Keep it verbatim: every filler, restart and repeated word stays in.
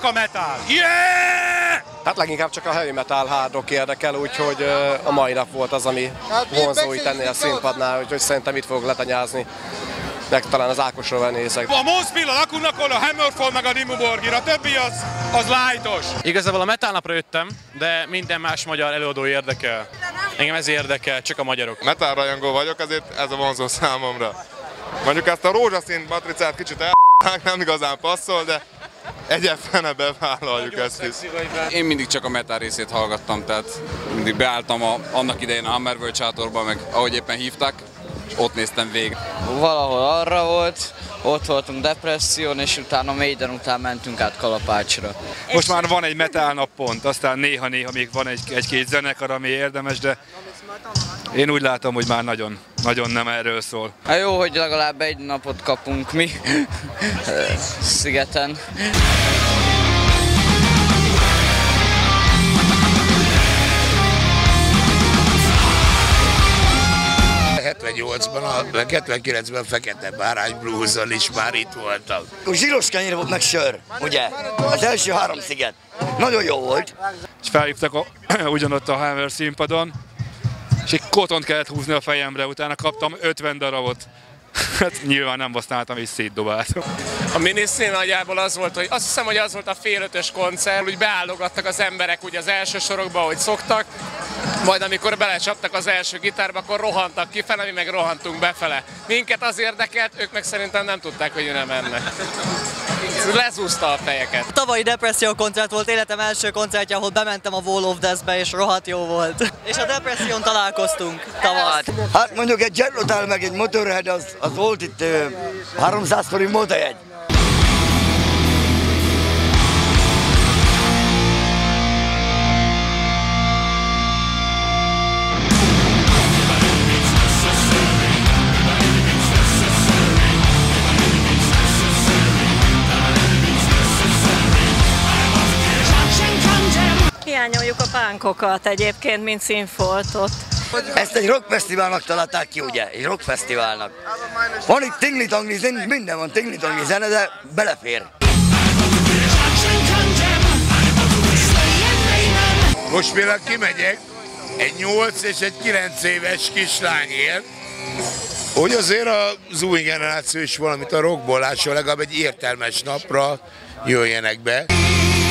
csak a metal! Yeah! Hát leginkább csak a heavy metal hard rock érdekel, úgyhogy a mai nap volt az, ami vonzó itt ennél a színpadnál, úgyhogy szerintem itt fogok letanyázni. Meg talán az Ákosról nézek. A Monspill, a Lakunakol, a Hammerfall meg a Dimmu Borgir, a többi az, az lightos. Igazából a metal napra jöttem, de minden más magyar előadó érdekel. Engem ez érdekel, csak a magyarok. Metal rajongó vagyok, ezért ez a vonzó számomra. Mondjuk ezt a rózsaszín matricát kicsit el nem igazán passzol, de egyébként bevállaljuk ezt is. Én mindig csak a metal részét hallgattam, tehát mindig beálltam a, annak idején a Hammerworld sátorba, meg ahogy éppen hívták, és ott néztem végig. Valahol arra volt, ott voltunk Depresszión, és utána Maiden után mentünk át Kalapácsra. Most már van egy metal nap pont, aztán néha-néha még van egy-két egy zenekar, ami érdemes, de én úgy látom, hogy már nagyon, nagyon nem erről szól. Hát jó, hogy legalább egy napot kapunk mi szigeten. hetvennyolcban, hetvenkilencben Fekete Bárány blues-zal is már itt voltam. Zsíros kenyér volt meg sör, ugye? Az első három sziget. Nagyon jó volt. És felhívtak a, ugyanott a Hammer színpadon, és egy kotont kellett húzni a fejemre, utána kaptam ötven darabot. Hát nyilván nem használtam és szétdobáltam. A minisztrin nagyjából az volt, hogy azt hiszem, hogy az volt a fél ötös koncert, úgy beállogattak az emberek úgy az első sorokba, ahogy szoktak, majd amikor belecsaptak az első gitárba, akkor rohantak kifele, mi meg rohantunk befele. Minket az érdekelt, ők meg szerintem nem tudták, hogy nem mennek. Lezúzta a fejeket. Tavalyi Depresszió koncert volt életem első koncertje, ahol bementem a Wall of Death-be, és rohadt jó volt. És a Depresszión találkoztunk tavaly. Hát mondjuk egy Jetlotál meg egy Motorhead, az, az volt itt uh, háromszáz forint motorhead. Hiányoljuk a pánkokat egyébként, mint színfoltot. Ezt egy rockfesztiválnak találták ki, ugye? Egy rockfesztiválnak. Van itt tingli-tangli zene, minden van tingli-tangli zene, de belefér. Most például kimegyek egy nyolc és egy kilenc éves kislányért, hogy azért az új generáció is valamit a rockból lásson, legalább egy értelmes napra jöjjenek be.